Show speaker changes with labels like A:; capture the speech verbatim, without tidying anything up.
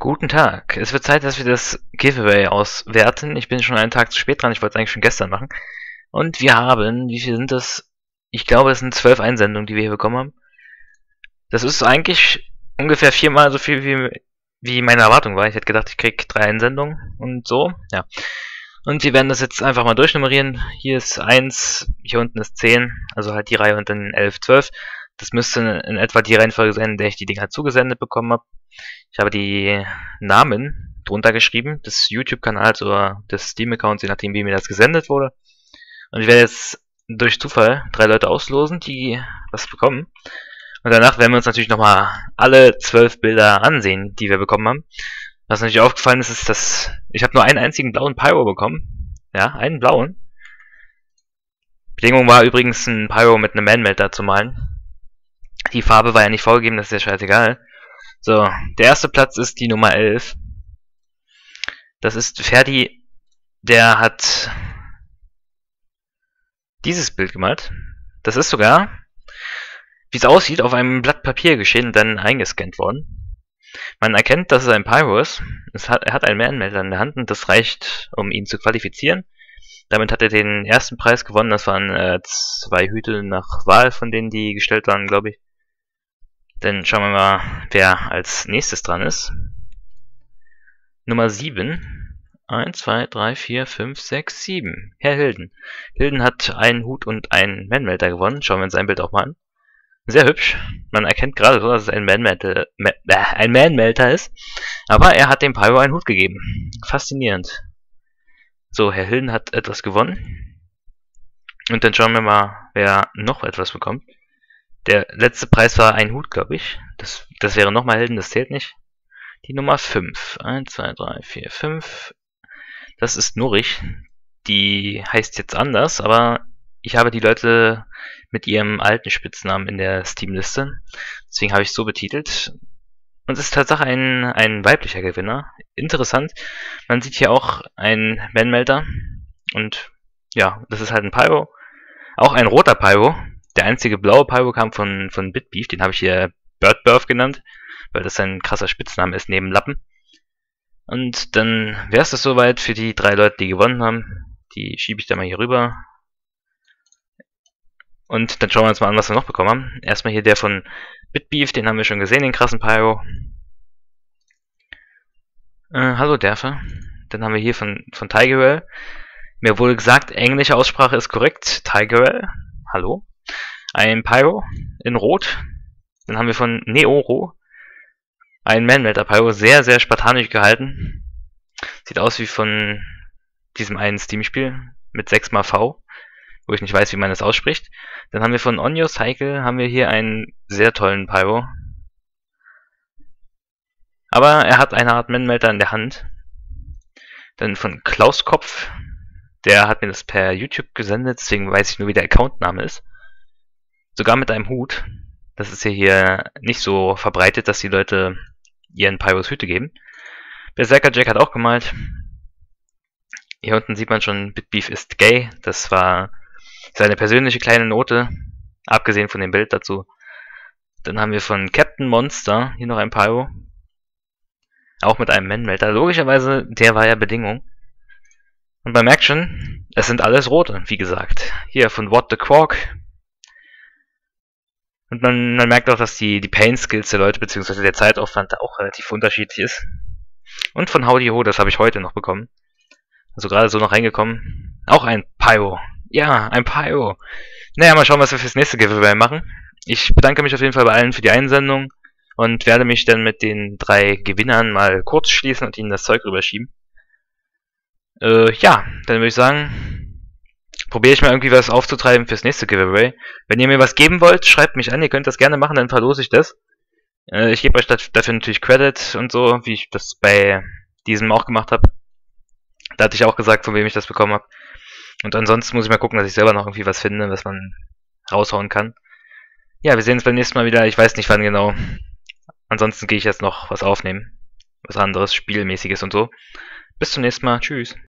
A: Guten Tag. Es wird Zeit, dass wir das Giveaway auswerten. Ich bin schon einen Tag zu spät dran. Ich wollte es eigentlich schon gestern machen. Und wir haben, wie viel sind das? Ich glaube, es sind zwölf Einsendungen, die wir hier bekommen haben. Das ist eigentlich ungefähr viermal so viel, wie, wie meine Erwartung war. Ich hätte gedacht, ich kriege drei Einsendungen und so. Ja. Und wir werden das jetzt einfach mal durchnummerieren. Hier ist eins, hier unten ist zehn, also halt die Reihe und dann elf, zwölf. Das müsste in etwa die Reihenfolge sein, in der ich die Dinger zugesendet bekommen habe. Ich habe die Namen drunter geschrieben, des YouTube-Kanals oder des Steam-Accounts, je nachdem wie mir das gesendet wurde. Und ich werde jetzt durch Zufall drei Leute auslosen, die was bekommen. Und danach werden wir uns natürlich nochmal alle zwölf Bilder ansehen, die wir bekommen haben. Was natürlich aufgefallen ist, ist, dass ich habe nur einen einzigen blauen Pyro bekommen. Ja, einen blauen. Bedingung war übrigens, ein Pyro mit einem Man-Melter zu malen. Die Farbe war ja nicht vorgegeben, das ist ja scheißegal. So, der erste Platz ist die Nummer elf. Das ist Ferdi, der hat dieses Bild gemalt. Das ist sogar, wie es aussieht, auf einem Blatt Papier geschehen und dann eingescannt worden. Man erkennt, dass es ein Pyro ist. Es hat, er hat einen Man-Melter in der Hand und das reicht, um ihn zu qualifizieren. Damit hat er den ersten Preis gewonnen. Das waren äh, zwei Hüte nach Wahl von denen, die gestellt waren, glaube ich. Dann schauen wir mal, wer als nächstes dran ist. Nummer sieben. eins, zwei, drei, vier, fünf, sechs, sieben. Herr Hilden. Hilden hat einen Hut und einen Man-Melter gewonnen. Schauen wir uns sein Bild auch mal an. Sehr hübsch. Man erkennt gerade so, dass es ein Man-Melter äh, ein Man-Melter ist. Aber er hat dem Pyro einen Hut gegeben. Faszinierend. So, Herr Hilden hat etwas gewonnen. Und dann schauen wir mal, wer noch etwas bekommt. Der letzte Preis war ein Hut, glaube ich. Das, das wäre nochmal Helden, das zählt nicht. Die Nummer fünf. eins, zwei, drei, vier, fünf. Das ist Nurich. Die heißt jetzt anders, aber ich habe die Leute mit ihrem alten Spitznamen in der Steam-Liste. Deswegen habe ich es so betitelt. Und es ist tatsächlich ein, ein weiblicher Gewinner. Interessant. Man sieht hier auch einen Man-Melter. Und ja, das ist halt ein Pyro. Auch ein roter Pyro. Der einzige blaue Pyro kam von, von Bitbeef, den habe ich hier Birdbirth genannt, weil das ein krasser Spitzname ist neben Lappen. Und dann wäre es das soweit für die drei Leute, die gewonnen haben. Die schiebe ich da mal hier rüber. Und dann schauen wir uns mal an, was wir noch bekommen haben. Erstmal hier der von Bitbeef, den haben wir schon gesehen, den krassen Pyro. Äh, hallo Derfe. Dann haben wir hier von, von Tigerel. Mir wurde gesagt, englische Aussprache ist korrekt. Tigerel. Hallo. Ein Pyro in Rot. Dann haben wir von Neoro ein Man-Melter Pyro, sehr, sehr spartanisch gehalten. Sieht aus wie von diesem einen Steam-Spiel mit sechs mal V, wo ich nicht weiß, wie man das ausspricht. Dann haben wir von Onyo Cycle haben wir hier einen sehr tollen Pyro. Aber er hat eine Art Man-Melter in der Hand. Dann von Klaus Kopf. Der hat mir das per YouTube gesendet, deswegen weiß ich nur, wie der Accountname ist. Sogar mit einem Hut. Das ist ja hier nicht so verbreitet, dass die Leute ihren Pyros Hüte geben. Berserker Jack hat auch gemalt. Hier unten sieht man schon, Bitbeef ist gay. Das war seine persönliche kleine Note, abgesehen von dem Bild dazu. Dann haben wir von Captain Monster hier noch ein Pyro. Auch mit einem Man-Melter. Logischerweise, der war ja Bedingung. Und man merkt schon, es sind alles rote, wie gesagt. Hier von What the Quark. Und man, man merkt auch, dass die, die Paint-Skills der Leute, beziehungsweise der Zeitaufwand da auch relativ unterschiedlich ist. Und von Howdy Ho, das habe ich heute noch bekommen. Also gerade so noch reingekommen. Auch ein Pyro. Ja, ein Pyro. Naja, mal schauen, was wir fürs nächste Giveaway machen. Ich bedanke mich auf jeden Fall bei allen für die Einsendung. Und werde mich dann mit den drei Gewinnern mal kurz schließen und ihnen das Zeug rüberschieben. Äh, ja, dann würde ich sagen, probiere ich mal irgendwie was aufzutreiben fürs nächste Giveaway. Wenn ihr mir was geben wollt, schreibt mich an, ihr könnt das gerne machen, dann verlose ich das. Äh, ich gebe euch dafür natürlich Credit und so, wie ich das bei diesem auch gemacht habe. Da hatte ich auch gesagt, von wem ich das bekommen habe. Und ansonsten muss ich mal gucken, dass ich selber noch irgendwie was finde, was man raushauen kann. Ja, wir sehen uns beim nächsten Mal wieder, ich weiß nicht wann genau. Ansonsten gehe ich jetzt noch was aufnehmen. Was anderes, Spielmäßiges und so. Bis zum nächsten Mal. Tschüss.